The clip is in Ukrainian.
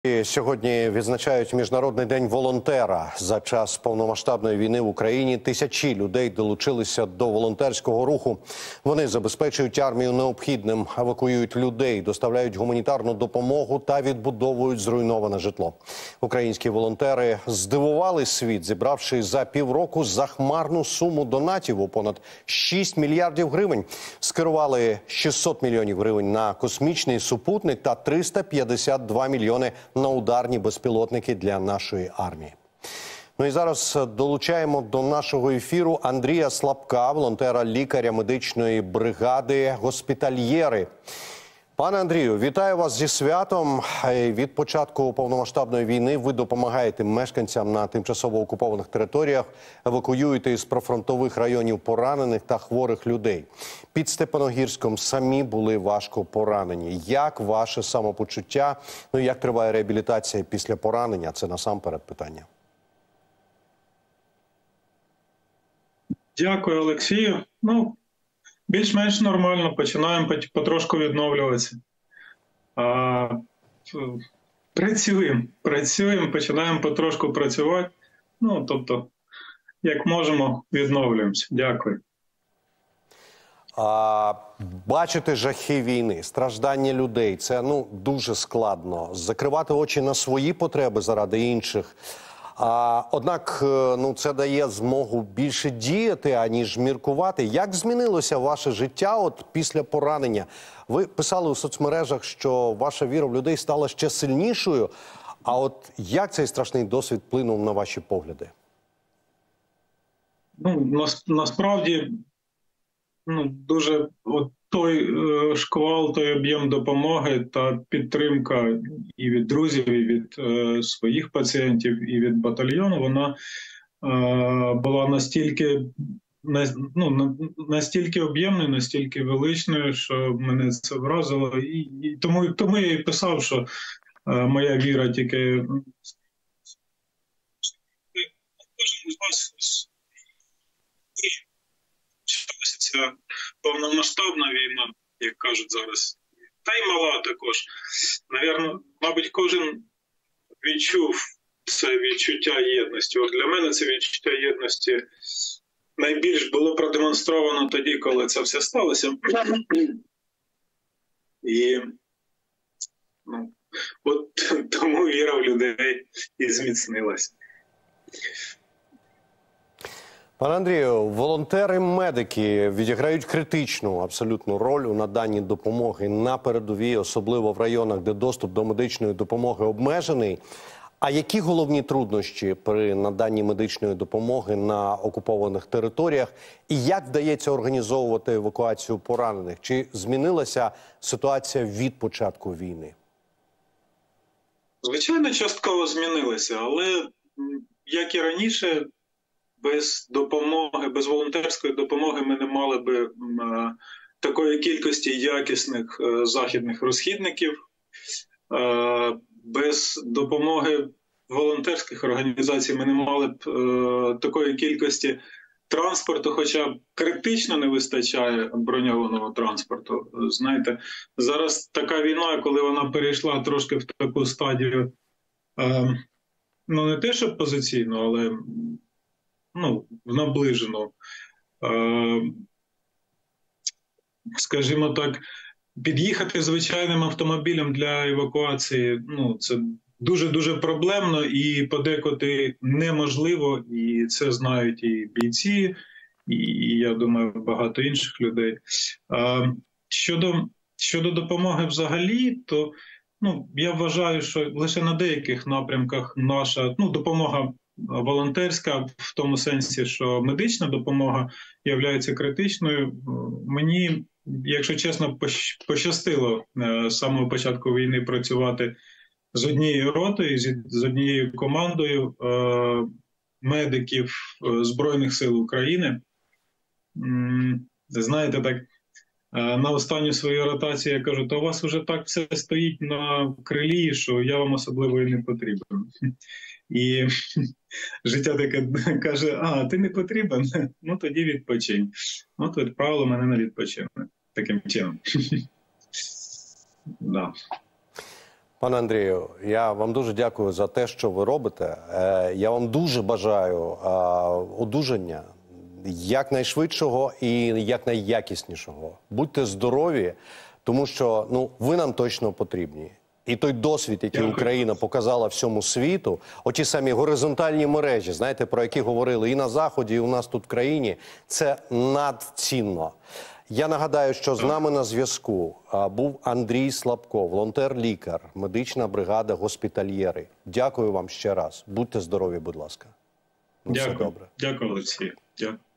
І сьогодні відзначають Міжнародний день волонтера. За час повномасштабної війни в Україні тисячі людей долучилися до волонтерського руху. Вони забезпечують армію необхідним, евакуюють людей, доставляють гуманітарну допомогу та відбудовують зруйноване житло. Українські волонтери здивували світ, зібравши за півроку захмарну суму донатів у понад 6 мільярдів гривень. Скерували 600 мільйонів гривень на космічний супутник та 352 мільйони на ударні безпілотники для нашої армії. Ну і зараз долучаємо до нашого ефіру Андрія Слабка, волонтера лікаря медичної бригади «Госпітальєри». Пане Андрію, вітаю вас зі святом. Від початку повномасштабної війни ви допомагаєте мешканцям на тимчасово окупованих територіях, евакуюєте із прифронтових районів поранених та хворих людей. Під Степаногірськом самі були важко поранені. Як ваше самопочуття? Ну і як триває реабілітація після поранення? Це насамперед питання. Дякую, Олексію. Більш-менш нормально, починаємо потрошку відновлюватися. Працюємо, починаємо потрошку працювати. Тобто, як можемо, відновлюємося. Дякую. Бачити жахи війни, страждання людей – це дуже складно. Закривати очі на свої потреби заради інших. Однак це дає змогу більше діяти, аніж міркувати. Як змінилося ваше життя після поранення? Ви писали у соцмережах, що ваша віра в людей стала ще сильнішою. А як цей страшний досвід вплинув на ваші погляди? Насправді, дуже той шквал, той об'єм допомоги та підтримка і від друзів, і від своїх пацієнтів, і від батальйону, вона була настільки об'ємною, настільки величною, що мене це вразило. І тому я і писав, що моя віра тільки... Ця повномасштабна війна, як кажуть зараз, та й мала також. Мабуть, кожен відчув це відчуття єдності. Для мене це відчуття єдності найбільш було продемонстровано тоді, коли це все сталося. І тому віра в людей і зміцнилася. Пане Андрію, волонтери-медики відіграють критичну абсолютну роль у наданні допомоги на передовій, особливо в районах, де доступ до медичної допомоги обмежений. А які головні труднощі при наданні медичної допомоги на окупованих територіях? І як вдається організовувати евакуацію поранених? Чи змінилася ситуація від початку війни? Звичайно, частково змінилася, але, як і раніше, без допомоги, без волонтерської допомоги ми не мали би такої кількості якісних західних розхідників. Без допомоги волонтерських організацій ми не мали б такої кількості транспорту, хоча критично не вистачає броньованого транспорту. Знаєте, зараз така війна, коли вона перейшла трошки в таку стадію, не те, що позиційну, але в наближену, скажімо так, під'їхати звичайним автомобілем для евакуації, це дуже-дуже проблемно і подекуди неможливо, і це знають і бійці, і, я думаю, багато інших людей. Щодо допомоги взагалі, то я вважаю, що лише на деяких напрямках наша допомога волонтерська, в тому сенсі, що медична допомога є критичною. Мені, якщо чесно, пощастило з самого початку війни працювати з однією ротою, з однією командою медиків Збройних сил України. Знаєте, так, на останню свою ротацію я кажу, то у вас вже так все стоїть на крилі, що я вам особливо і не потрібен. І життя таке каже, ти не потрібен? Тоді відпочинь. Відправило мене на відпочинок. Таким чином. Да. Пане Андрію, я вам дуже дякую за те, що ви робите. Я вам дуже бажаю одужання якнайшвидшого і якнайякіснішого. Будьте здорові, тому що ви нам точно потрібні. І той досвід, який Україна показала всьому світу, оті самі горизонтальні мережі, знаєте, про які говорили і на Заході, і у нас тут в країні, це надцінно. Я нагадаю, що з нами на зв'язку був Андрій Слабко, волонтер-лікар, медична бригада «Госпітальєри». Дякую вам ще раз. Будьте здорові, будь ласка. Дякую. Дякую, Олексій. Дякую.